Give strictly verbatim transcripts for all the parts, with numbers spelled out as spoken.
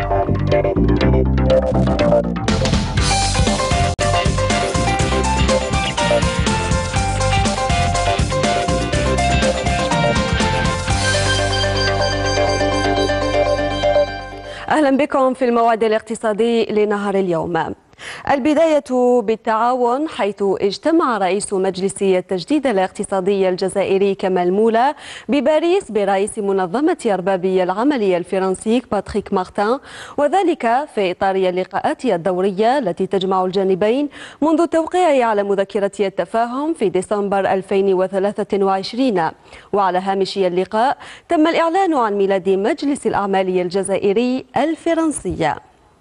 أهلا بكم في الموعد الاقتصادي لنهار اليوم. البداية بالتعاون، حيث اجتمع رئيس مجلس التجديد الاقتصادي الجزائري كمال مولا بباريس برئيس منظمة أرباب العمل الفرنسي باتريك مارتان، وذلك في إطار اللقاءات الدورية التي تجمع الجانبين منذ التوقيع على مذكرة التفاهم في ديسمبر ألفين وثلاثة وعشرين. وعلى هامش اللقاء تم الإعلان عن ميلاد مجلس الأعمال الجزائري الفرنسي.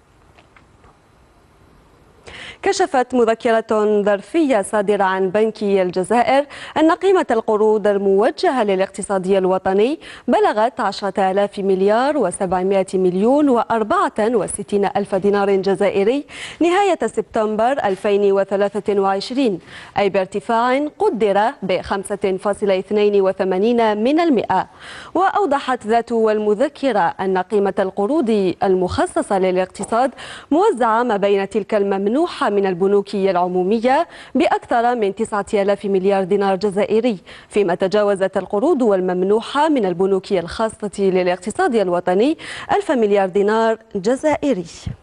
كشفت مذكرة ظرفية صادرة عن بنك الجزائر أن قيمة القروض الموجهة للاقتصاد الوطني بلغت عشرة آلاف مليار وسبعمائة مليون وأربعة وستين ألف دينار جزائري نهاية سبتمبر ألفين وثلاثة وعشرين، أي بارتفاع قدر ب خمسة فاصلة اثنين وثمانين من المئة. وأوضحت ذات المذكرة أن قيمة القروض المخصصة للاقتصاد موزعة ما بين تلك الممنوحة من البنوك العمومية بأكثر من تسعة آلاف مليار دينار جزائري، فيما تجاوزت القروض والممنوحة من البنوك الخاصة للاقتصاد الوطني ألف مليار دينار جزائري.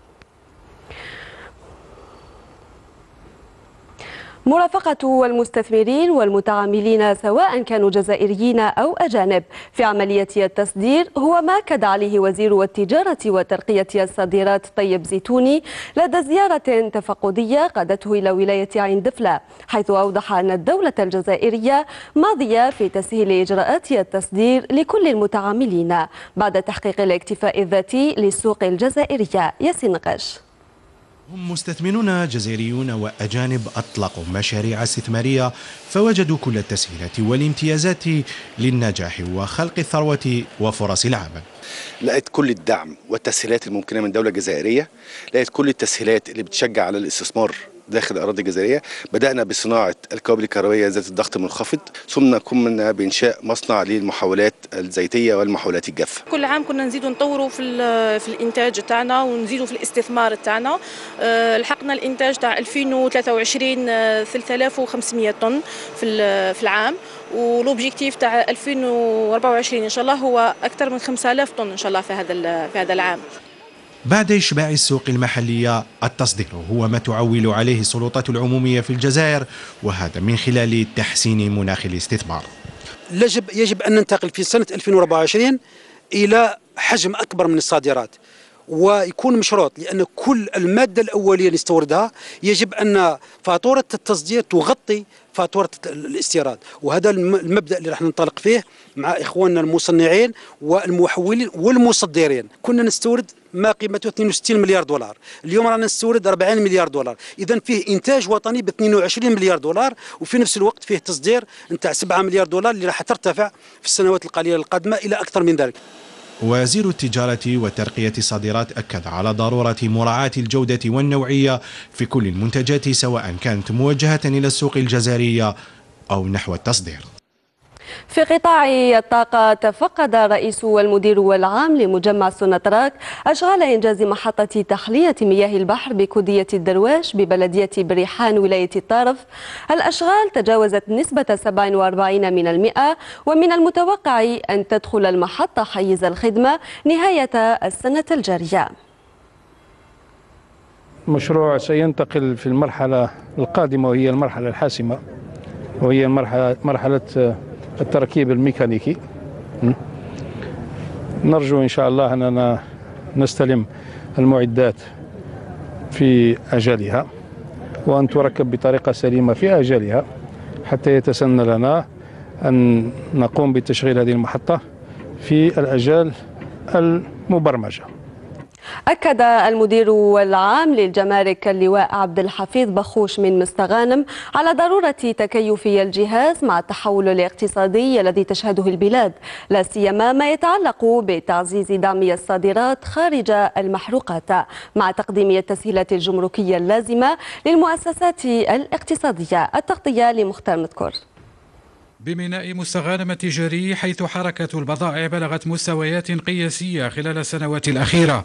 مرافقة المستثمرين والمتعاملين سواء كانوا جزائريين أو أجانب في عملية التصدير هو ما أكد عليه وزير التجارة وترقية الصادرات طيب زيتوني لدى زيارة تفقدية قادته إلى ولاية عين دفلة، حيث أوضح أن الدولة الجزائرية ماضية في تسهيل إجراءات التصدير لكل المتعاملين بعد تحقيق الاكتفاء الذاتي للسوق الجزائرية. ياسين غاش. هم مستثمرون جزائريون وأجانب أطلقوا مشاريع استثمارية فوجدوا كل التسهيلات والامتيازات للنجاح وخلق الثروة وفرص العمل. لقيت كل الدعم والتسهيلات الممكنة من دولة جزائرية، لقيت كل التسهيلات اللي بتشجع على الاستثمار داخل الأراضي الجزائرية. بدأنا بصناعة الكوابل الكهربائية ذات الضغط المنخفض، ثم قمنا بإنشاء مصنع للمحولات الزيتية والمحولات الجافة. كل عام كنا نزيدوا نطوروا في في الإنتاج تاعنا ونزيدوا في الاستثمار تاعنا. لحقنا الإنتاج تاع ألفين وثلاثة وعشرين ثلاثة آلاف وخمسمائة طن في في العام، والأوبجيكتيف تاع ألفين وأربعة وعشرين إن شاء الله هو أكثر من خمسة آلاف طن إن شاء الله في هذا في هذا العام. بعد إشباع السوق المحلية، التصدير هو ما تعول عليه السلطات العمومية في الجزائر، وهذا من خلال تحسين مناخ الاستثمار. يجب يجب أن ننتقل في سنة ألفين وأربعة وعشرين إلى حجم أكبر من الصادرات، ويكون مشروط، لأن كل المادة الأولية اللي نستوردها يجب أن فاتورة التصدير تغطي فاتورة الاستيراد، وهذا المبدأ اللي راح ننطلق فيه مع إخواننا المصنعين والمحولين والمصدرين. كنا نستورد ما قيمته اثنين وستين مليار دولار، اليوم رانا نستورد أربعين مليار دولار، إذا فيه إنتاج وطني ب اثنين وعشرين مليار دولار، وفي نفس الوقت فيه تصدير نتاع سبعة مليار دولار اللي راح ترتفع في السنوات القليلة القادمة إلى أكثر من ذلك. وزير التجارة وترقية الصادرات أكد على ضرورة مراعاة الجودة والنوعية في كل المنتجات سواء كانت موجهة إلى السوق الجزائرية أو نحو التصدير. في قطاع الطاقة، تفقد الرئيس والمدير العام لمجمع سوناتراك أشغال إنجاز محطة تحلية مياه البحر بكودية الدرواش ببلدية بريحان ولاية الطرف. الأشغال تجاوزت نسبة سبعة وأربعين بالمئة من المئة، ومن المتوقع أن تدخل المحطة حيز الخدمة نهاية السنة الجارية. المشروع سينتقل في المرحلة القادمة وهي المرحلة الحاسمة، وهي المرحلة مرحلة التركيب الميكانيكي. نرجو إن شاء الله أننا نستلم المعدات في أجلها وأن تركب بطريقة سليمة في أجلها حتى يتسنى لنا أن نقوم بتشغيل هذه المحطة في الأجال المبرمجة. أكد المدير العام للجمارك اللواء عبد الحفيظ بخوش من مستغانم على ضرورة تكيف الجهاز مع التحول الاقتصادي الذي تشهده البلاد، لا سيما ما يتعلق بتعزيز دعم الصادرات خارج المحروقات مع تقديم التسهيلات الجمركية اللازمة للمؤسسات الاقتصادية. التغطية لمختار مذكور. بميناء مستغانم التجاري، حيث حركة البضائع بلغت مستويات قياسية خلال السنوات الأخيرة،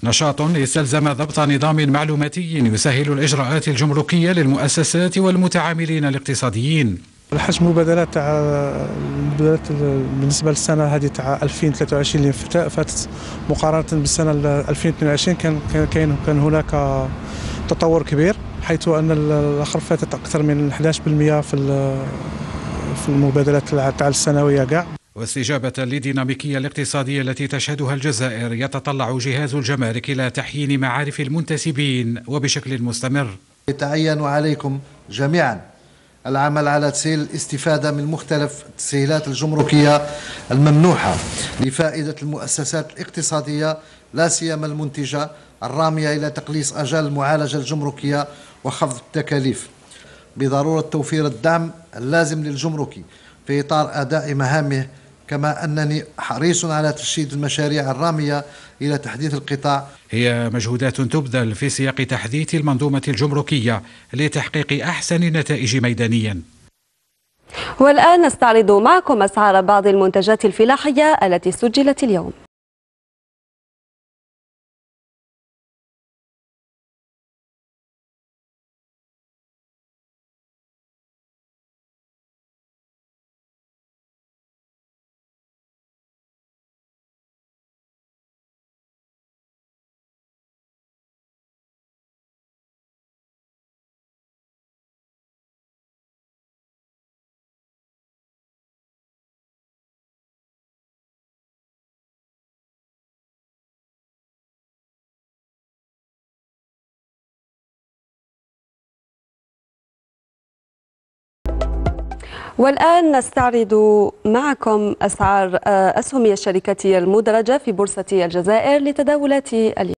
نشاط استلزم ضبط نظام معلوماتي يسهل الإجراءات الجمركية للمؤسسات والمتعاملين الاقتصاديين. الحجم المبادلات تاع المبادلات بالنسبه للسنه هذه تاع ألفين وثلاثة وعشرين اللي فاتت مقارنه بالسنه ألفين واثنين وعشرين كان كان كان هناك تطور كبير، حيث ان الاخر فاتت اكثر من أحد عشر بالمئة في في المبادلات تاع السنويه كاع. واستجابة للديناميكية الاقتصادية التي تشهدها الجزائر، يتطلع جهاز الجمارك إلى تحيين معارف المنتسبين وبشكل مستمر. يتعين عليكم جميعا العمل على تسهيل الاستفادة من مختلف التسهيلات الجمركية الممنوحة لفائدة المؤسسات الاقتصادية، لا سيما المنتجة، الرامية إلى تقليص أجال المعالجة الجمركية وخفض التكاليف، بضرورة توفير الدعم اللازم للجمركي في إطار أداء مهامه، كما أنني حريص على تشييد المشاريع الرامية إلى تحديث القطاع. هي مجهودات تبذل في سياق تحديث المنظومة الجمركية لتحقيق أحسن النتائج ميدانيا. والآن نستعرض معكم أسعار بعض المنتجات الفلاحية التي سجلت اليوم. والآن نستعرض معكم أسعار أسهم الشركة المدرجة في بورصة الجزائر لتداولات اليوم.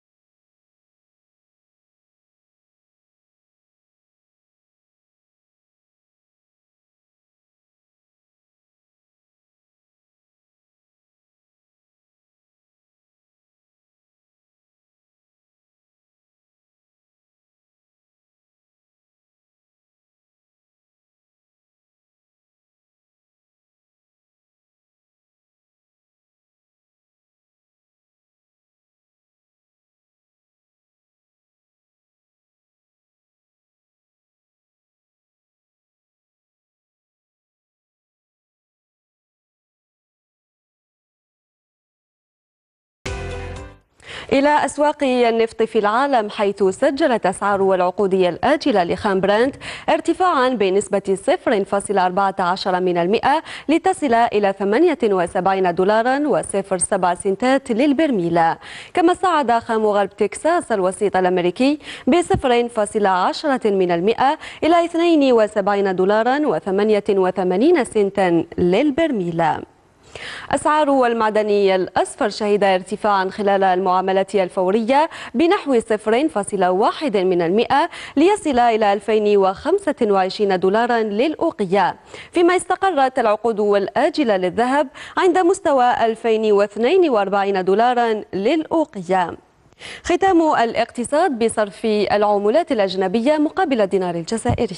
إلى أسواق النفط في العالم، حيث سجلت أسعار العقود الآجلة لخام برنت ارتفاعا بنسبة صفر فاصلة أربعة عشر من المئة لتصل إلى ثمانية وسبعين دولارا وصفر سبعة سنتات للبرميل. كما صعد خام غرب تكساس الوسيط الأمريكي بصفر فاصلة عشرة من المئة إلى اثنين وسبعين دولارا وثمانية وثمانين سنتا للبرميل. أسعار المعدن الأصفر شهد ارتفاعا خلال المعاملات الفورية بنحو صفر فاصلة واحد من المئة ليصل إلى ألفين وخمسة وعشرين دولارا للأوقية، فيما استقرت العقود الآجلة للذهب عند مستوى ألفين واثنين وأربعين دولارا للأوقية. ختام الاقتصاد بصرف العملات الأجنبية مقابل الدينار الجزائري.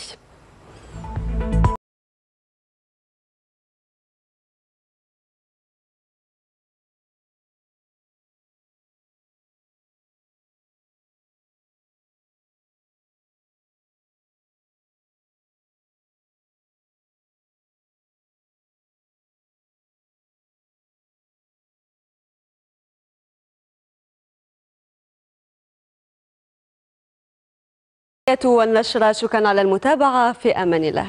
والنشرة، شكرا على المتابعة، في أمان الله.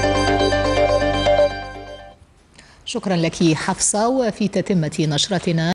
شكرا لك حفصة. وفي تتمة نشرتنا